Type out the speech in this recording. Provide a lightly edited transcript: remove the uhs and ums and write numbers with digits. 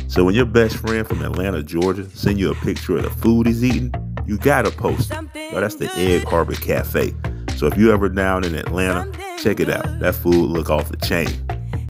So when your best friend from Atlanta, Georgia, send you a picture of the food he's eating, you gotta post it. Yo, that's the Egg Harbor Cafe. So if you ever down in Atlanta, check it out. That food look off the chain.